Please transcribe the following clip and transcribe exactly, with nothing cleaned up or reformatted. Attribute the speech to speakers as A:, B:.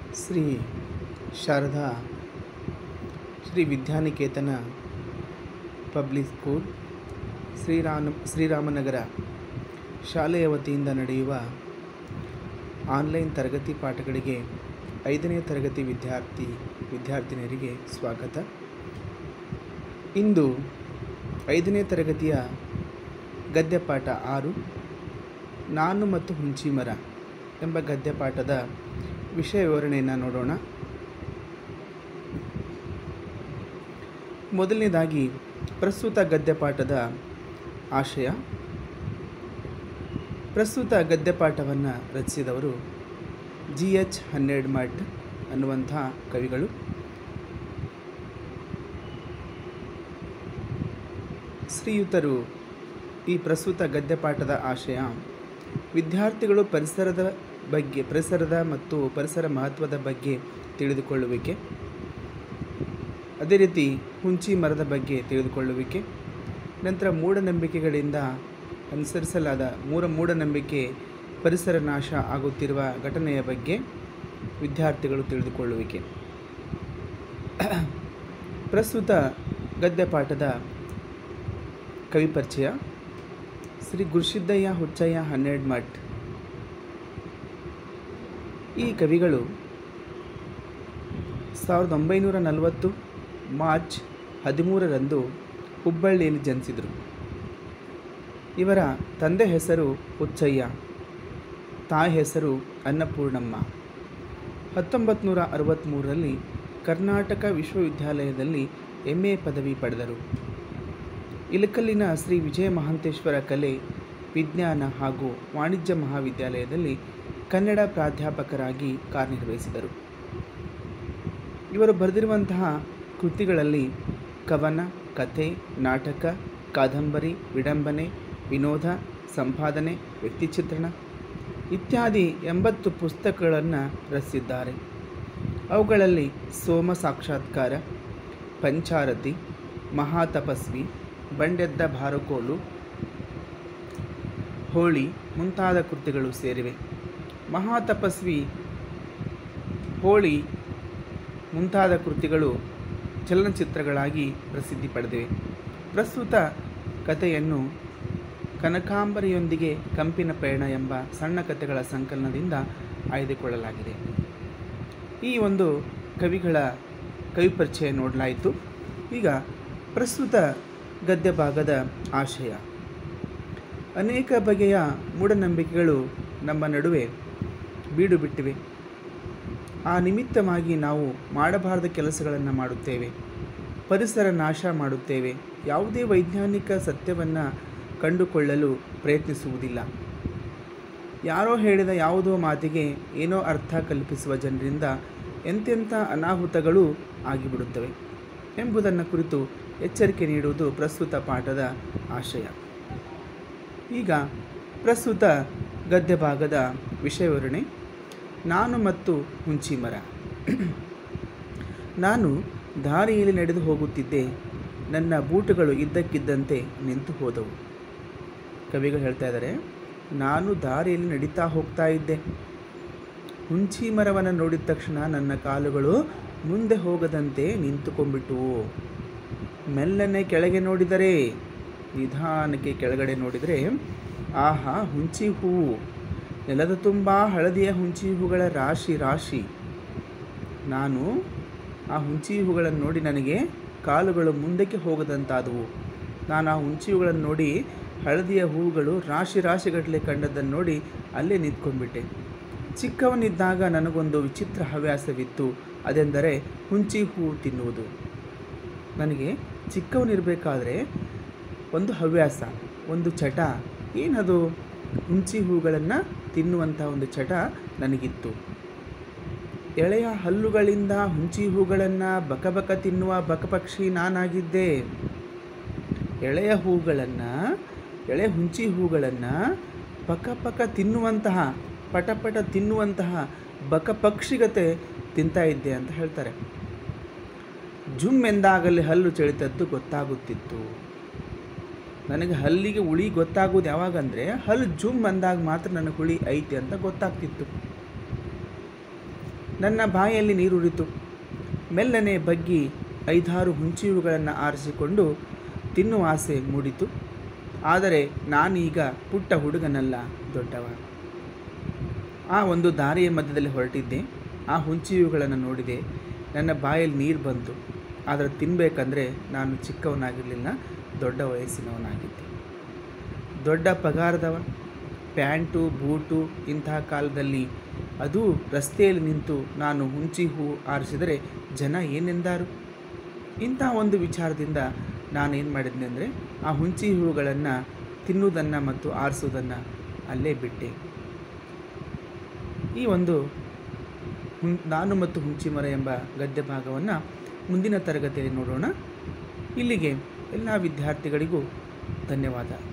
A: Shri Sharada Shri Vidyaniketan public school Shrirama Shriramanagar ಶಾಲೆಯ ವತಿಯಿಂದ ನಡೆಯುವ ಆನ್ಲೈನ್ ತರಗತಿ ಪಾಠಗಳಿಗೆ ಐದನೇ ತರಗತಿ ವಿದ್ಯಾರ್ಥಿ ವಿದ್ಯಾರ್ಥಿನಿಯರಿಗೆ ಸ್ವಾಗತ. ಇಂದು ಐದನೇ ತರಗತಿಯ ಗದ್ಯಪಾಠ ಆರು ನಾನು ಮತ್ತು ಹುಂಚಿಮರ ಎಂಬ ಗದ್ಯಪಾಠದ ವಿಷಯ ವಿವರಣೆಯನ್ನು ನೋಡೋಣ. ಮೊದಲನೇದಾಗಿ ಪ್ರಸ್ತುತ ಗದ್ಯಪಾಠದ ಆಶಯ. ಪ್ರಸ್ತುತ ಗದ್ಯಪಾಠವನ್ನು ರಚಿಸಿದವರು ಜಿ ಎಚ್ ಹನ್ನೆರಡ್ಮಠ್ ಅನ್ನುವಂಥ ಕವಿಗಳು. ಶ್ರೀಯುತರು ಈ ಪ್ರಸ್ತುತ ಗದ್ಯಪಾಠದ ಆಶಯ ವಿದ್ಯಾರ್ಥಿಗಳು ಪರಿಸರದ ಬಗ್ಗೆ ಪರಿಸರದ ಮತ್ತು ಪರಿಸರ ಮಹತ್ವದ ಬಗ್ಗೆ ತಿಳಿದುಕೊಳ್ಳುವಿಕೆ, ಅದೇ ರೀತಿ ಹುಂಚಿ ಮರದ ಬಗ್ಗೆ ತಿಳಿದುಕೊಳ್ಳುವಿಕೆ, ನಂತರ ಮೂಢನಂಬಿಕೆಗಳಿಂದ ಅನುಸರಿಸಲಾದ ಮೂರ ಮೂಢನಂಬಿಕೆ ಪರಿಸರ ನಾಶ ಆಗುತ್ತಿರುವ ಘಟನೆಯ ಬಗ್ಗೆ ವಿದ್ಯಾರ್ಥಿಗಳು ತಿಳಿದುಕೊಳ್ಳುವಿಕೆ. ಪ್ರಸ್ತುತ ಗದ್ಯಪಾಠದ ಕವಿ ಪರಿಚಯ. ಶ್ರೀ ಗುರುಸಿದ್ದಯ್ಯ ಹುಚ್ಚಯ್ಯ ಹನ್ನೆರಡ್ಮಠ್. ಈ ಕವಿಗಳು ಸಾವಿರದ ಒಂಬೈನೂರ ನಲವತ್ತು ಮಾರ್ಚ್ ಹದಿಮೂರರಂದು ಹುಬ್ಬಳ್ಳಿಯಲ್ಲಿ ಜನಿಸಿದರು. ಇವರ ತಂದೆ ಹೆಸರು ಹುಚ್ಚಯ್ಯ, ತಾಯಿ ಹೆಸರು ಅನ್ನಪೂರ್ಣಮ್ಮ. ಹತ್ತೊಂಬತ್ತು ನೂರ ಅರವತ್ತ್ಮೂರರಲ್ಲಿ ಕರ್ನಾಟಕ ವಿಶ್ವವಿದ್ಯಾಲಯದಲ್ಲಿ ಎಮ್ ಎ ಪದವಿ ಪಡೆದರು. ಇಳಕಲ್ಲಿನ ಶ್ರೀ ವಿಜಯ ಮಹಾಂತೇಶ್ವರ ಕಲೆ ವಿಜ್ಞಾನ ಹಾಗೂ ವಾಣಿಜ್ಯ ಮಹಾವಿದ್ಯಾಲಯದಲ್ಲಿ ಕನ್ನಡ ಪ್ರಾಧ್ಯಾಪಕರಾಗಿ ಕಾರ್ಯನಿರ್ವಹಿಸಿದರು. ಇವರು ಬರೆದಿರುವಂತಹ ಕೃತಿಗಳಲ್ಲಿ ಕವನ, ಕಥೆ, ನಾಟಕ, ಕಾದಂಬರಿ, ವಿಡಂಬನೆ, ವಿನೋದ, ಸಂಪಾದನೆ, ವ್ಯಕ್ತಿಚಿತ್ರಣ ಇತ್ಯಾದಿ ಎಂಬತ್ತು ಪುಸ್ತಕಗಳನ್ನು ರಚಿಸಿದ್ದಾರೆ. ಅವುಗಳಲ್ಲಿ ಸೋಮ ಸಾಕ್ಷಾತ್ಕಾರ, ಪಂಚಾರತಿ, ಮಹಾತಪಸ್ವಿ, ಬಂಡೆದ್ದ ಬಾರುಕೋಲು, ಹೋಳಿ ಮುಂತಾದ ಕೃತಿಗಳು ಸೇರಿವೆ. ಮಹಾತಪಸ್ವಿ, ಹೋಳಿ ಮುಂತಾದ ಕೃತಿಗಳು ಚಲನಚಿತ್ರಗಳಾಗಿ ಪ್ರಸಿದ್ಧಿ ಪಡೆದಿವೆ. ಪ್ರಸ್ತುತ ಕಥೆಯನ್ನು ಕನಕಾಂಬರಿಯೊಂದಿಗೆ ಕಂಪಿನ ಪಯಣ ಎಂಬ ಸಣ್ಣ ಕಥೆಗಳ ಸಂಕಲನದಿಂದ ಆಯ್ದುಕೊಳ್ಳಲಾಗಿದೆ. ಈ ಒಂದು ಕವಿಗಳ ಕವಿ ಪರಿಚಯ ನೋಡಲಾಯಿತು. ಈಗ ಪ್ರಸ್ತುತ ಗದ್ಯ ಭಾಗದ ಆಶಯ. ಅನೇಕ ಬಗೆಯ ಮೂಢನಂಬಿಕೆಗಳು ನಮ್ಮ ನಡುವೆ ಬೀಡು ಬಿಟ್ಟಿವೆ. ಆ ನಿಮಿತ್ತವಾಗಿ ನಾವು ಮಾಡಬಾರದ ಕೆಲಸಗಳನ್ನು ಮಾಡುತ್ತೇವೆ, ಪರಿಸರ ನಾಶ ಮಾಡುತ್ತೇವೆ, ಯಾವುದೇ ವೈಜ್ಞಾನಿಕ ಸತ್ಯವನ್ನು ಕಂಡುಕೊಳ್ಳಲು ಪ್ರಯತ್ನಿಸುವುದಿಲ್ಲ. ಯಾರೋ ಹೇಳಿದ ಯಾವುದೋ ಮಾತಿಗೆ ಏನೋ ಅರ್ಥ ಕಲ್ಪಿಸುವ ಜನರಿಂದ ಎಂತೆಂಥ ಅನಾಹುತಗಳು ಆಗಿಬಿಡುತ್ತವೆ ಎಂಬುದನ್ನು ಕುರಿತು ಎಚ್ಚರಿಕೆ ನೀಡುವುದು ಪ್ರಸ್ತುತ ಪಾಠದ ಆಶಯ. ಈಗ ಪ್ರಸ್ತುತ ಗದ್ಯ ಭಾಗದ ವಿಷಯ ವಿವರಣೆ. ನಾನು ಮತ್ತು ಹುಂಚಿಮರ. ನಾನು ದಾರಿಯಲ್ಲಿ ನಡೆದು ಹೋಗುತ್ತಿದ್ದೆ. ನನ್ನ ಬೂಟುಗಳು ಇದ್ದಕ್ಕಿದ್ದಂತೆ ನಿಂತು ಹೋದವು. ಕವಿಗಳು ಹೇಳ್ತಾ ಇದ್ದಾರೆ, ನಾನು ದಾರಿಯಲ್ಲಿ ನಡೀತಾ ಹೋಗ್ತಾ ಇದ್ದೆ. ಹುಂಚಿ ಮರವನ್ನು ನೋಡಿದ ತಕ್ಷಣ ನನ್ನ ಕಾಲುಗಳು ಮುಂದೆ ಹೋಗದಂತೆ ನಿಂತುಕೊಂಡ್ಬಿಟ್ಟವು. ಮೆಲ್ಲನೆ ಕೆಳಗೆ ನೋಡಿದರೆ, ನಿಧಾನಕ್ಕೆ ಕೆಳಗಡೆ ನೋಡಿದರೆ, ಆಹಾ, ಹುಂಚಿ ಹೂವು. ನೆಲದ ತುಂಬ ಹಳದಿಯ ಹುಂಚಿ ಹೂಗಳ ರಾಶಿ ರಾಶಿ. ನಾನು ಆ ಹುಂಚಿ ಹೂಗಳನ್ನು ನೋಡಿ ನನಗೆ ಕಾಲುಗಳು ಮುಂದಕ್ಕೆ ಹೋಗದಂತಾದವು. ನಾನು ಆ ಹುಂಚಿ ಹೂಗಳನ್ನು ನೋಡಿ ಹಳದಿಯ ಹೂವುಗಳು ರಾಶಿ ರಾಶಿಗಟ್ಟಲೆ ಕಂಡದ್ದನ್ನು ನೋಡಿ ಅಲ್ಲೇ ನಿಂತ್ಕೊಂಡ್ಬಿಟ್ಟೆ. ಚಿಕ್ಕವನಿದ್ದಾಗ ನನಗೊಂದು ವಿಚಿತ್ರ ಹವ್ಯಾಸವಿತ್ತು. ಅದೆಂದರೆ ಹುಂಚಿ ಹೂವು ತಿನ್ನುವುದು. ನನಗೆ ಚಿಕ್ಕವನಿರಬೇಕಾದ್ರೆ ಒಂದು ಹವ್ಯಾಸ, ಒಂದು ಚಟ. ಏನದು? ಹುಂಚಿ ಹೂಗಳನ್ನು ತಿನ್ನುವಂಥ ಒಂದು ಚಟ ನನಗಿತ್ತು. ಎಳೆಯ ಹಲ್ಲುಗಳಿಂದ ಹುಂಚಿ ಹೂಗಳನ್ನು ಬಕಬಕ ತಿನ್ನುವ ಬಕಪಕ್ಷಿ ನಾನಾಗಿದ್ದೆ. ಎಳೆಯ ಹೂಗಳನ್ನು ಎಳೆ ಹುಂಚಿ ಹೂಗಳನ್ನು ಪಕಪಕ ತಿನ್ನುವಂತಹ ಪಟಪಟ ತಿನ್ನುವಂತಹ ಬಕಪಕ್ಷಿಗತೆ ತಿಂತಾ ಇದ್ದೆ ಅಂತ ಹೇಳ್ತಾರೆ. ಜುಮ್ ಎಂದಾಗಲೇ ಹಲ್ಲು ಚೆಳಿತದ್ದು ಗೊತ್ತಾಗುತ್ತಿತ್ತು. ನನಗೆ ಹಲ್ಲಿಗೆ ಹುಳಿ ಗೊತ್ತಾಗೋದು ಯಾವಾಗಂದರೆ ಹಲ್ಲು ಜುಮ್ ಅಂದಾಗ ಮಾತ್ರ ನನಗೆ ಹುಳಿ ಐತೆ ಅಂತ ಗೊತ್ತಾಗ್ತಿತ್ತು. ನನ್ನ ಬಾಯಲ್ಲಿ ನೀರುರಿತು. ಮೆಲ್ಲನೆ ಬಗ್ಗಿ ಐದಾರು ಹುಂಚಿಯುಗಳನ್ನು ಆರಿಸಿಕೊಂಡು ತಿನ್ನುವ ಆಸೆ ಮೂಡಿತು. ಆದರೆ ನಾನೀಗ ಪುಟ್ಟ ಹುಡುಗನಲ್ಲ, ದೊಡ್ಡವ. ಆ ಒಂದು ದಾರಿಯ ಮಧ್ಯದಲ್ಲಿ ಹೊರಟಿದ್ದೆ. ಆ ಹುಂಚಿಯುಗಳನ್ನು ನೋಡಿದೆ. ನನ್ನ ಬಾಯಲ್ಲಿ ನೀರು ಬಂತು. ಆದರೆ ತಿನ್ನಬೇಕಂದ್ರೆ ನಾನು ಚಿಕ್ಕವನಾಗಿರಲಿಲ್ಲ, ದೊಡ್ಡ ವಯಸ್ಸಿನವನಾಗಿದ್ದೆ. ದೊಡ್ಡ ಪಗಾರದವ, ಪ್ಯಾಂಟು ಬೂಟು. ಇಂತಹ ಕಾಲದಲ್ಲಿ ಅದು ರಸ್ತೆಯಲ್ಲಿ ನಿಂತು ನಾನು ಹುಂಚಿ ಹೂ ಆರಿಸಿದರೆ ಜನ ಏನೆಂದಾರು? ಇಂಥ ಒಂದು ವಿಚಾರದಿಂದ ನಾನೇನು ಮಾಡಿದ್ದೆ ಅಂದರೆ ಆ ಹುಂಚಿ ಹೂಗಳನ್ನು ತಿನ್ನುವುದನ್ನು ಮತ್ತು ಆರಿಸೋದನ್ನು ಅಲ್ಲೇ ಬಿಟ್ಟೆ. ಈ ಒಂದು ಹುಂ ನಾನು ಮತ್ತು ಹುಂಚಿ ಮರ ಎಂಬ ಗದ್ಯ ಭಾಗವನ್ನು ಮುಂದಿನ ತರಗತಿಯಲ್ಲಿ ನೋಡೋಣ. ಇಲ್ಲಿಗೆ ಎಲ್ಲ ವಿದ್ಯಾರ್ಥಿಗಳಿಗೂ ಧನ್ಯವಾದ.